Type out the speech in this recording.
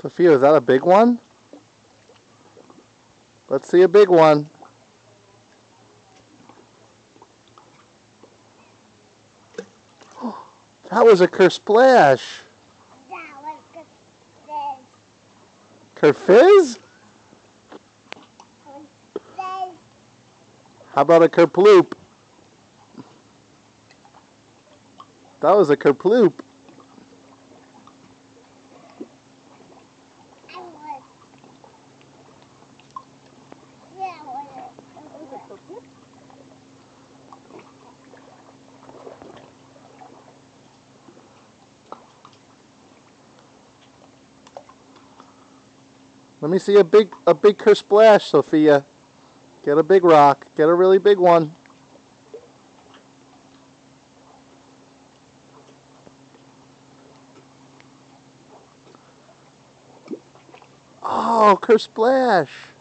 Sophia, is that a big one? Let's see a big one. That was a Kersplash. That was Kerfizz. Kerfizz? Kerfizz. How about a Kerploop? That was a Kerploop. Let me see a big Kersplash, Sophia. Get a big rock. Get a really big one. Oh, Kersplash.